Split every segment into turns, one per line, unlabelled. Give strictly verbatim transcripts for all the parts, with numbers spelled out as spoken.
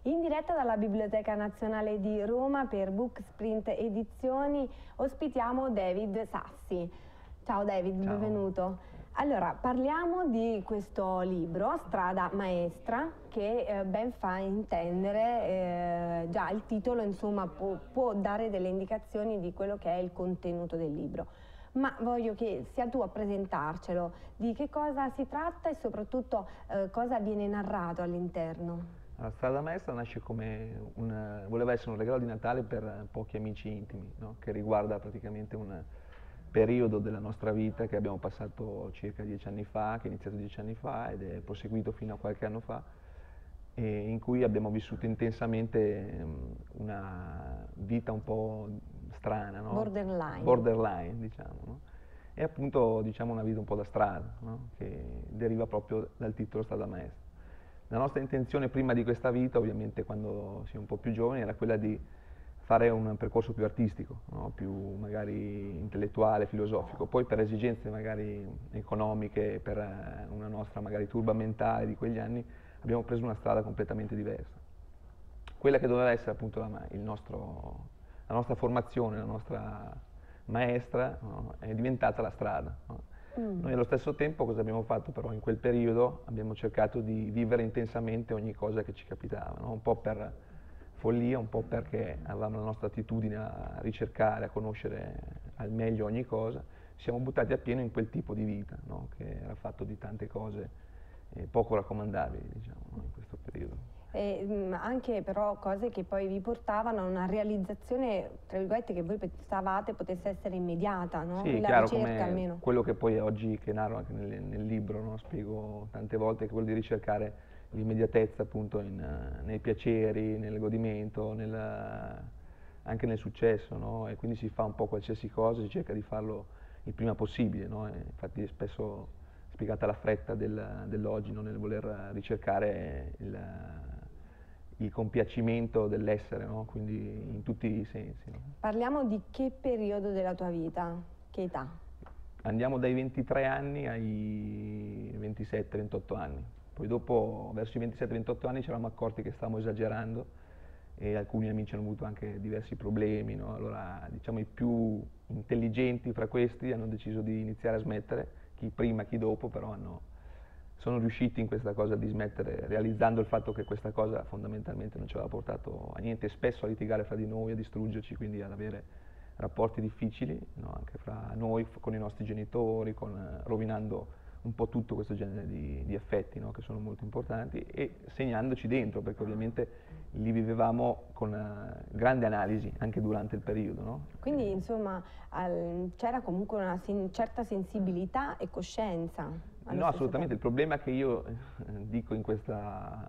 In diretta dalla Biblioteca Nazionale di Roma per Booksprint Edizioni ospitiamo David Sassi. Ciao David,
Ciao.
Benvenuto. Allora, parliamo di questo libro, Strada Maestra, che eh, ben fa intendere, eh, già il titolo insomma può, può dare delle indicazioni di quello che è il contenuto del libro. Ma voglio che sia tu a presentarcelo, di che cosa si tratta e soprattutto eh, cosa viene narrato all'interno.
La Strada Maestra nasce come un, voleva essere un regalo di Natale per pochi amici intimi, no? Che riguarda praticamente un periodo della nostra vita che abbiamo passato circa dieci anni fa, che è iniziato dieci anni fa ed è proseguito fino a qualche anno fa, e in cui abbiamo vissuto intensamente una vita un po' strana, no?
Borderline.
Borderline, diciamo, no? E appunto diciamo una vita un po' da strada, no? Che deriva proprio dal titolo Strada Maestra. La nostra intenzione prima di questa vita, ovviamente quando si è un po' più giovani, era quella di fare un percorso più artistico, no? Più magari intellettuale, filosofico. Poi per esigenze magari economiche, per una nostra magari turba mentale di quegli anni, abbiamo preso una strada completamente diversa. Quella che doveva essere appunto la, il nostro, la nostra formazione, la nostra maestra, no? È diventata la strada, no? Mm. Noi allo stesso tempo cosa abbiamo fatto però in quel periodo? Abbiamo cercato di vivere intensamente ogni cosa che ci capitava, no? Un po' per follia, un po' perché avevamo la nostra attitudine a ricercare, a conoscere al meglio ogni cosa. Ci siamo buttati appieno in quel tipo di vita, no? Che era fatto di tante cose eh, poco raccomandabili, diciamo, no? In questo periodo.
E, mh, anche però cose che poi vi portavano a una realizzazione, tra virgolette, che voi pensavate potesse essere immediata, no?
Sì,
La
chiaro,
ricerca
come
almeno.
quello che poi oggi, che narro anche nel, nel libro, no? Spiego tante volte, che quello di ricercare l'immediatezza appunto in, uh, nei piaceri, nel godimento, nel, uh, anche nel successo, no? E quindi si fa un po' qualsiasi cosa, si cerca di farlo il prima possibile, no? E infatti è spesso spiegata la fretta del, dell'oggi, no? Nel voler ricercare il il compiacimento dell'essere, no? Quindi in tutti i sensi. No?
Parliamo di che periodo della tua vita? Che età?
Andiamo dai ventitré anni ai ventisette ventotto anni. Poi dopo, verso i ventisette ventotto anni, ci eravamo accorti che stavamo esagerando e alcuni amici hanno avuto anche diversi problemi, no? Allora, diciamo, i più intelligenti fra questi hanno deciso di iniziare a smettere, chi prima, chi dopo, però hanno sono riusciti in questa cosa di smettere, realizzando il fatto che questa cosa fondamentalmente non ci aveva portato a niente, spesso a litigare fra di noi, a distruggerci, quindi ad avere rapporti difficili, no? Anche fra noi, con i nostri genitori, con, rovinando un po' tutto questo genere di, di affetti, no? Che sono molto importanti e segnandoci dentro, perché ovviamente li vivevamo con uh, grande analisi anche durante il periodo. No?
Quindi insomma c'era comunque una sen certa sensibilità e coscienza.
No, assolutamente. Il problema che io eh, dico in questa,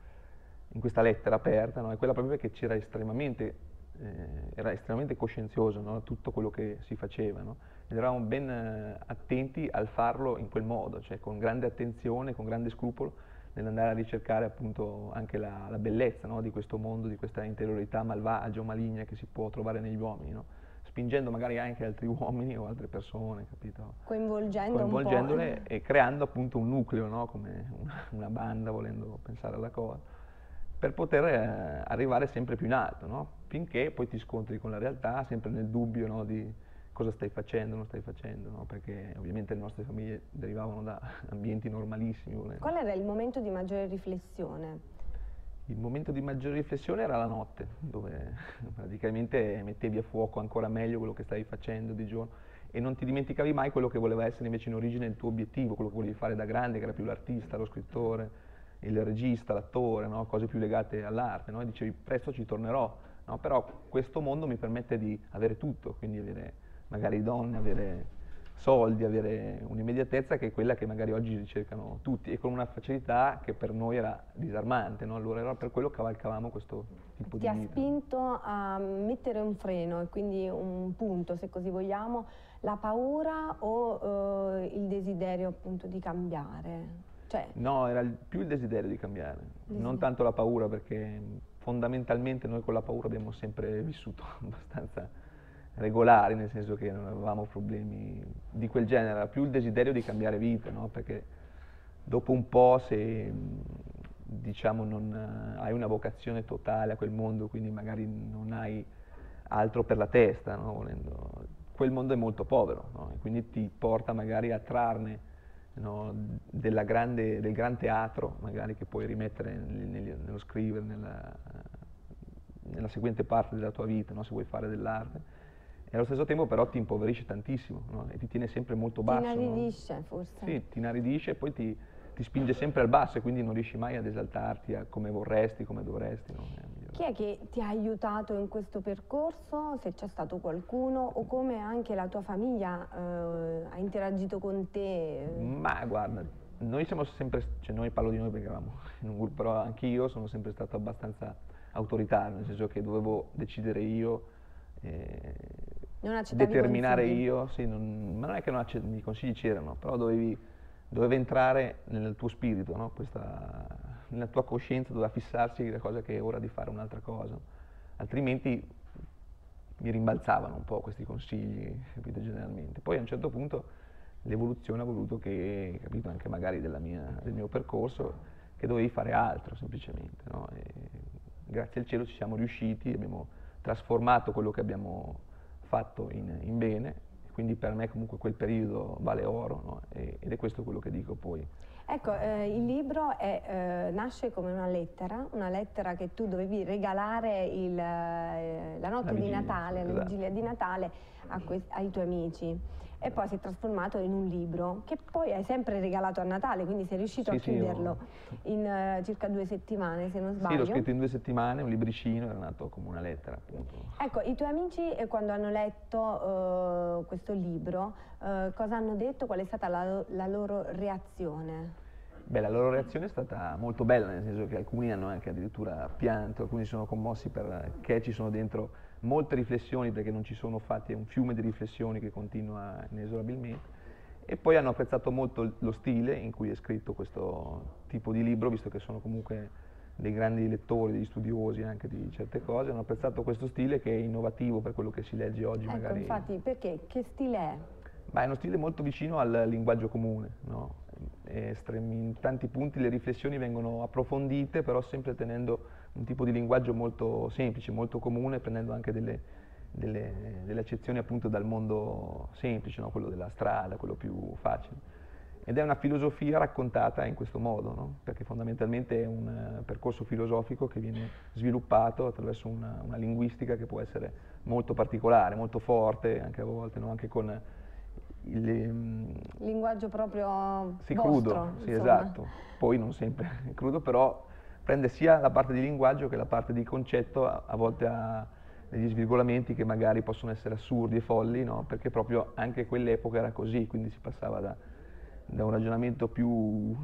in questa lettera aperta, no, è quella proprio che c'era estremamente, eh, era estremamente coscienzioso, no, tutto quello che si faceva, no? Ed eravamo ben eh, attenti al farlo in quel modo, cioè con grande attenzione, con grande scrupolo, nell'andare a ricercare appunto anche la, la bellezza, no, di questo mondo, di questa interiorità malvagia o maligna che si può trovare negli uomini, no? Spingendo magari anche altri uomini o altre persone, capito?
Coinvolgendo
Coinvolgendole
un po'.
E creando appunto un nucleo, no? Come una, una banda, volendo pensare alla cosa, per poter eh, arrivare sempre più in alto, no? Finché poi ti scontri con la realtà, sempre nel dubbio, no? Di cosa stai facendo, non stai facendo, no? Perché ovviamente le nostre famiglie derivavano da ambienti normalissimi. Volendo.
Qual era il momento di maggiore riflessione?
Il momento di maggiore riflessione era la notte, dove praticamente mettevi a fuoco ancora meglio quello che stavi facendo di giorno e non ti dimenticavi mai quello che voleva essere invece in origine il tuo obiettivo, quello che volevi fare da grande, che era più l'artista, lo scrittore, il regista, l'attore, no? Cose più legate all'arte, no? E dicevi presto ci tornerò, no? Però questo mondo mi permette di avere tutto, quindi avere magari donne, avere soldi, avere un'immediatezza che è quella che magari oggi ricercano tutti e con una facilità che per noi era disarmante, no? Allora era per quello che cavalcavamo questo tipo
Ti
di vita.
Ti ha spinto a mettere un freno e quindi un punto, se così vogliamo, la paura o eh, il desiderio appunto di cambiare? Cioè...
No, era il, più il desiderio di cambiare, desiderio. Non tanto la paura, perché fondamentalmente noi con la paura abbiamo sempre vissuto abbastanza regolari, nel senso che non avevamo problemi di quel genere, era più il desiderio di cambiare vita, no? Perché dopo un po' se diciamo, non eh, hai una vocazione totale a quel mondo, quindi magari non hai altro per la testa, no? Volendo. Quel mondo è molto povero, no? E quindi ti porta magari a trarne, no, della grande, del gran teatro, magari che puoi rimettere nel, nel, nello scrivere, nella, nella seguente parte della tua vita, no? Se vuoi fare dell'arte. E allo stesso tempo però ti impoverisce tantissimo, no? E ti tiene sempre molto basso.
Ti inaridisce,
no?
forse.
Sì, ti inaridisce e poi ti, ti spinge sempre al basso e quindi non riesci mai ad esaltarti a come vorresti, come dovresti. No?
Chi è che ti ha aiutato in questo percorso, se c'è stato qualcuno, o come anche la tua famiglia eh, ha interagito con te?
Ma guarda, noi siamo sempre, cioè noi parlo di noi perché eravamo in un gruppo, però anch'io sono sempre stato abbastanza autoritario, nel senso che dovevo decidere io, eh,
non accettavi
determinare
consigli.
io, sì, non, ma non è che non accettavi, i consigli c'erano, però dovevi, doveva entrare nel tuo spirito, no? Questa, nella tua coscienza doveva fissarsi la cosa che è ora di fare un'altra cosa, altrimenti mi rimbalzavano un po' questi consigli, capito, generalmente. Poi a un certo punto l'evoluzione ha voluto che, capito, anche magari della mia, del mio percorso, che dovevi fare altro semplicemente, no? E grazie al cielo ci siamo riusciti, abbiamo trasformato quello che abbiamo fatto in, in bene, quindi per me comunque quel periodo vale oro, no? E, ed è questo quello che dico poi.
Ecco, eh, il libro è, eh, nasce come una lettera, una lettera che tu dovevi regalare il, eh, la notte
La
di
vigilia,
Natale,
sì,
la
esatto.
vigilia di Natale a ai tuoi amici. E poi si è trasformato in un libro che poi hai sempre regalato a Natale, quindi sei riuscito
Sì,
a
sì,
chiuderlo
io...
in uh, circa due settimane, se non sbaglio.
Sì, l'ho scritto in due settimane, un libricino, era nato come una lettera, appunto.
Ecco, i tuoi amici eh, quando hanno letto uh, questo libro, uh, cosa hanno detto? Qual è stata la, la loro reazione?
Beh, la loro reazione è stata molto bella, nel senso che alcuni hanno anche addirittura pianto, alcuni si sono commossi perché ci sono dentro molte riflessioni, perché non ci sono fatti, è un fiume di riflessioni che continua inesorabilmente, e poi hanno apprezzato molto lo stile in cui è scritto questo tipo di libro, visto che sono comunque dei grandi lettori, degli studiosi anche di certe cose, hanno apprezzato questo stile che è innovativo per quello che si legge oggi.
Ecco,
magari.
Infatti, perché? Che stile è?
Ma è uno stile molto vicino al linguaggio comune, no? In tanti punti le riflessioni vengono approfondite, però sempre tenendo un tipo di linguaggio molto semplice, molto comune, prendendo anche delle, delle, delle accezioni appunto dal mondo semplice, no? Quello della strada, quello più facile. Ed è una filosofia raccontata in questo modo, no? Perché fondamentalmente è un uh, percorso filosofico che viene sviluppato attraverso una, una linguistica che può essere molto particolare, molto forte, anche a volte, no? Anche con il um,
linguaggio proprio
sì,
vostro,
crudo, sì,
insomma.
esatto. Poi non sempre è crudo, però prende sia la parte di linguaggio che la parte di concetto, a, a volte ha degli svirgolamenti che magari possono essere assurdi e folli, no? Perché proprio anche quell'epoca era così, quindi si passava da, da un ragionamento più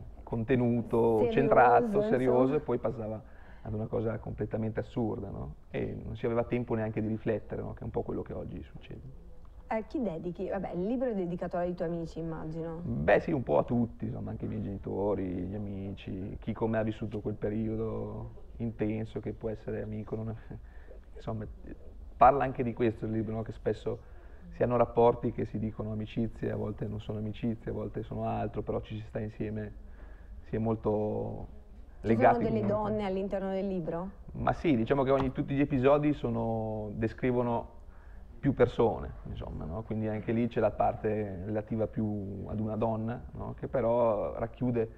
contenuto,
Serioso,
centrato, serioso,
insomma.
e poi passava ad una cosa completamente assurda, no? E non si aveva tempo neanche di riflettere, no? Che è un po' quello che oggi succede.
A chi dedichi? Vabbè, il libro è dedicato ai tuoi amici, immagino.
Beh sì, un po' a tutti, insomma, anche i miei genitori, gli amici, chi come ha vissuto quel periodo intenso, che può essere amico, non è, insomma, parla anche di questo il libro, no? Che spesso si hanno rapporti che si dicono amicizie, a volte non sono amicizie, a volte sono altro, però ci si sta insieme, si è molto legati.
Ci sono delle
comunque.
donne all'interno del libro?
Ma sì, diciamo che ogni, tutti gli episodi sono, descrivono più persone, insomma, no? Quindi anche lì c'è la parte relativa più ad una donna, no? Che però racchiude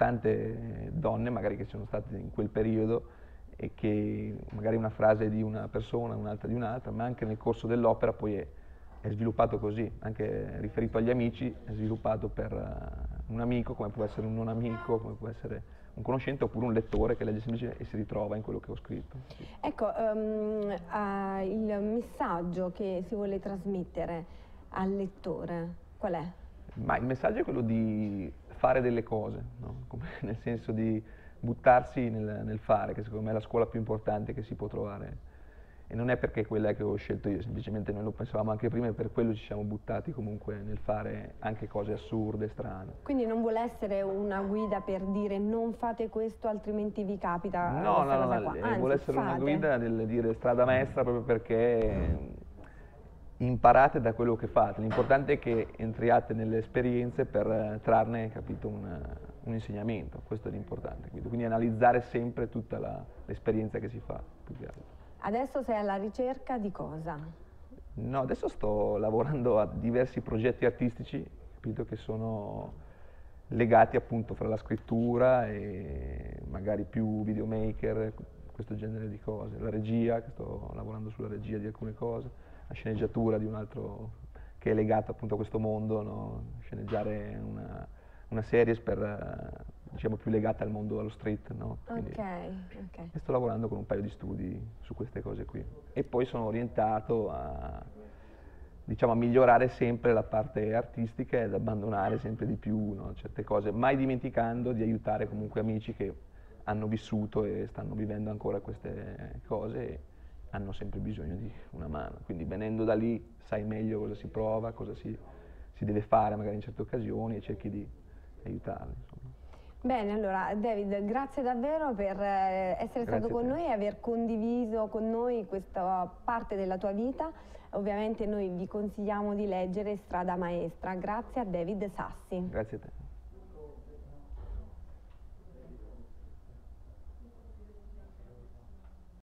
tante donne magari che sono state in quel periodo e che magari una frase di una persona, un'altra di un'altra, ma anche nel corso dell'opera poi è, è sviluppato così, anche riferito agli amici, è sviluppato per uh, un amico, come può essere un non amico, come può essere un conoscente oppure un lettore che legge semplicemente e si ritrova in quello che ho scritto. Sì.
Ecco, um, uh, il messaggio che si vuole trasmettere al lettore, qual è?
Ma il messaggio è quello di fare delle cose, no? Come, nel senso di buttarsi nel, nel fare, che secondo me è la scuola più importante che si può trovare. E non è perché quella che ho scelto io, semplicemente noi lo pensavamo anche prima e per quello ci siamo buttati comunque nel fare anche cose assurde, strane.
Quindi non vuole essere una guida per dire non fate questo altrimenti vi capita
no,
questa
no,
cosa
no,
qua.
eh,
Anzi,
vuole essere
fate.
una guida del dire strada maestra proprio perché imparate da quello che fate. L'importante è che entriate nelle esperienze per trarne, capito, una, un insegnamento, questo è l'importante, quindi, quindi analizzare sempre tutta l'esperienza che si fa. Più che altro.
Adesso sei alla ricerca di cosa?
No, adesso sto lavorando a diversi progetti artistici, capito, che sono legati appunto fra la scrittura e magari più videomaker, questo genere di cose, la regia, che sto lavorando sulla regia di alcune cose, la sceneggiatura di un altro che è legato appunto a questo mondo, no? Sceneggiare una, una series per, diciamo, più legata al mondo, allo street, no? Quindi,
ok, ok.
e sto lavorando con un paio di studi su queste cose qui. E poi sono orientato a, diciamo, a migliorare sempre la parte artistica e ad abbandonare sempre di più, no? Certe cose, mai dimenticando di aiutare comunque amici che hanno vissuto e stanno vivendo ancora queste cose e hanno sempre bisogno di una mano. Quindi venendo da lì sai meglio cosa si prova, cosa si, si deve fare magari in certe occasioni e cerchi di aiutarli. Insomma.
Bene, allora David, grazie davvero per essere
Grazie
stato con noi e aver condiviso con noi questa parte della tua vita. Ovviamente noi vi consigliamo di leggere Strada Maestra. Grazie a David Sassi.
Grazie a te.